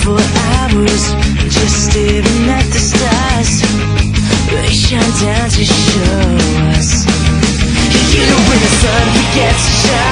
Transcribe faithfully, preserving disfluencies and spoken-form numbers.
for hours, just staring at the stars. They shine down to show us. You know when the sun begins to shine,